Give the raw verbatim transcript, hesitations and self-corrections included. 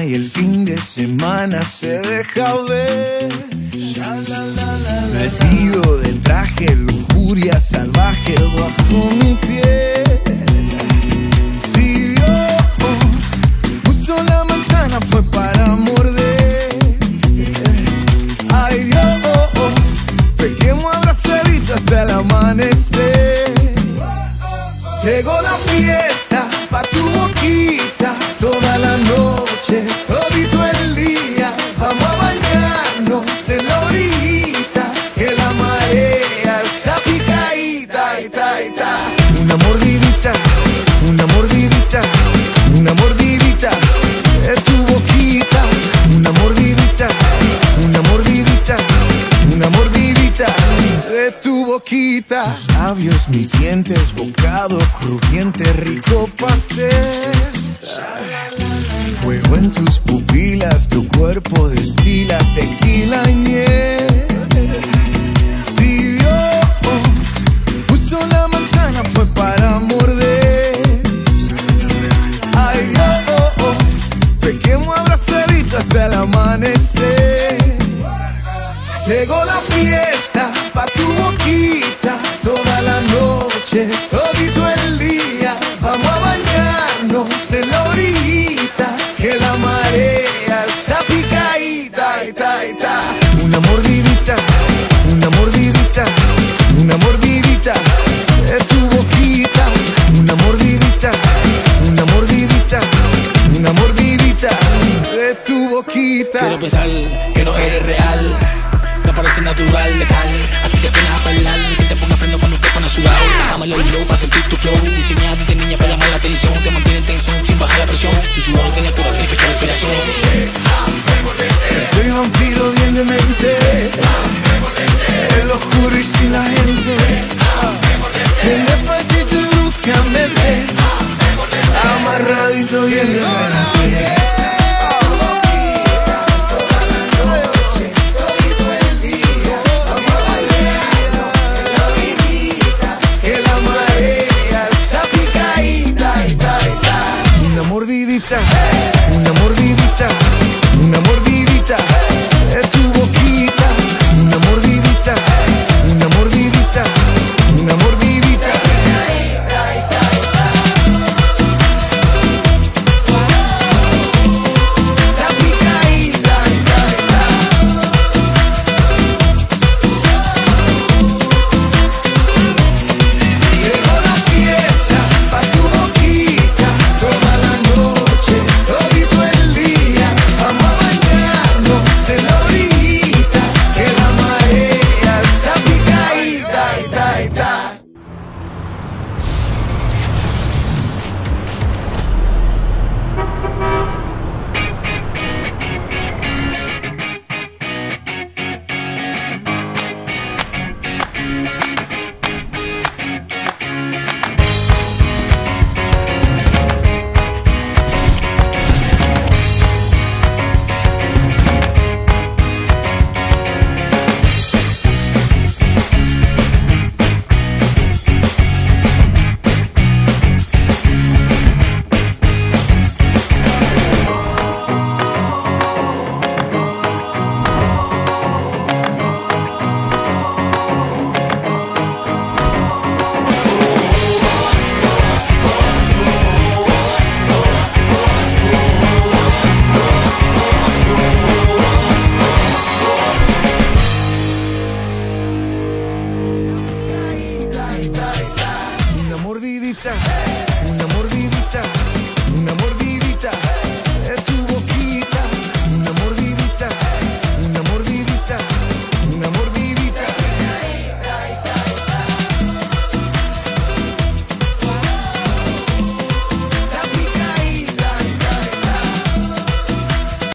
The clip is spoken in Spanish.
y el fin de semana se deja ver. Vestido de traje, lujuria salvaje bajo mi piel. Si Dios puso la manzana fue para morder. Ay Dios, pequemos abrazaditos hasta el amanecer. Llegó la fiesta pa' tu boquita, toda la noche, todito el día. Vamos a bañarnos en la orillita, que la marea está picadita, ita, ita. Una mordidita, una mordidita, una mordidita de tu boquita. Una mordidita, una mordidita, una mordidita de tu boquita. Tus labios, mis dientes, bocado crujiente, rico pastel. Fuego en tus pupilas, tu cuerpo destila tequila y miel. Si Dios puso la manzana fue para morder. Ay Dios, pequemos abrazaditos hasta el amanecer. Llegó la fiesta pa' tu boquita, toda la noche, todito el día. Vamos a bañarnos en la orillita, que la marea está picadita, ita, ita. Una mordidita, una mordidita, una mordidita de tu boquita. Una mordidita, una mordidita, una mordidita de tu boquita. Quiero pensar que no eres real, me parece natural, letal. Así que pena a bailar, ni que te ponga freno cuando te pones sudado. Dámelo el hilo para sentir tu flow, diseñado de niña para llamar la atención. Te mantiene en tensión sin bajar la presión. Tu sudor tiene cura y fecha de respiración.